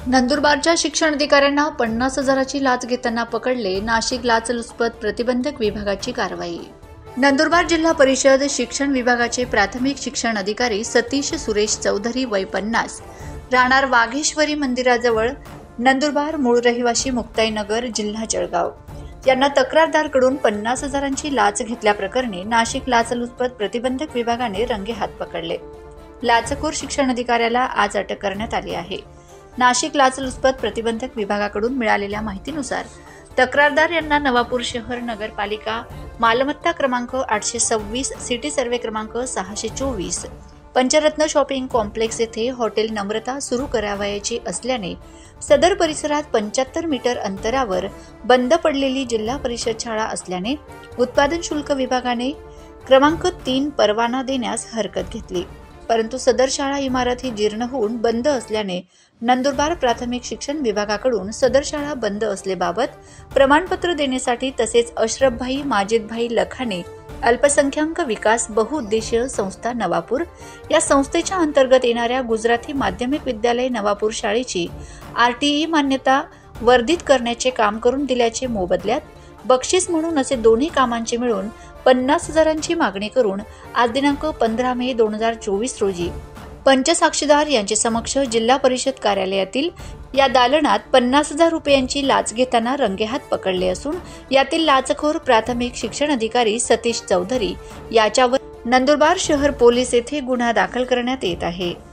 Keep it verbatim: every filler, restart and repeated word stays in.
नंदुरबारच्या शिक्षण अधिकाऱ्यांना पन्नास हजाराची लाच घेताना पकडले. नाशिक लाचलुचपत प्रतिबंधक विभागाची कारवाई. नंदुरबार जिल्हा परिषद शिक्षण विभागाचे प्राथमिक शिक्षण अधिकारी सतीश सुरेश चौधरी वय पन्नास, राहणार वाघेश्वरी मंदिराजवळ, नंदुरबार, मूळ रहिवासी मुक्ताईनगर, जिल्हा जळगाव, यांना तक्रारदारकडून पन्नास हजारांची लाच घेतल्याप्रकरणी नाशिक लाचलुचपत प्रतिबंधक विभागाने रंगेहात पकडले. लाचखोर शिक्षण अधिकाऱ्याला आज अटक करण्यात आली आहे. नाशिक लाचलुचपत प्रतिबंधक विभागाकडून मिळालेल्या माहितीनुसार तक्रारदार यांना नवापूर शहर नगरपालिका मालमत्ता क्रमांक आठशे सव्वीस, सिटी सर्वे क्रमांक सहाशे चोवीस, पंचरत्न शॉपिंग कॉम्प्लेक्स येथे हॉटेल नम्रता सुरू करावयाची असल्याने सदर परिसरात पंच्याहत्तर मीटर अंतरावर बंद पडलेली जिल्हा परिषद शाळा असल्याने उत्पादन शुल्क विभागाने क्रमांक तीन परवाना देण्यास हरकत घेतली. परंतु सदर शाळा इमारत ही जीर्ण होऊन बंद असल्याने नंदुरबार प्राथमिक शिक्षण विभागाकडून सदर शाळा बंद असलेबाबत प्रमाणपत्र देण्यासाठी तसेच अशरफभाई माजिदभाई लखाने अल्पसंख्याक विकास बहुउद्देशीय संस्था नवापूर या संस्थेच्या अंतर्गत येणाऱ्या गुजराती माध्यमिक विद्यालय नवापूर शाळेची आरटीई मान्यता वर्धित करण्याचे काम करून दिल्याचे मोबदल्यात बक्षीस म्हणून असे दोन्ही कामांचे मिळून पन्नास हजारांची मागणी करून आज दिनांक पंधरा मे दोन हजार चोवीस रोजी पंचसाक्षीदार यांचे समक्ष जिल्हा परिषद कार्यालयातील या दालनात पन्नास हजार रुपयांची लाच घेताना रंगेहात पकडले असून यातील लाचखोर प्राथमिक शिक्षण अधिकारी सतीश चौधरी याच्यावर नंदुरबार शहर पोलीस येथे गुन्हा दाखल करण्यात येत आहे.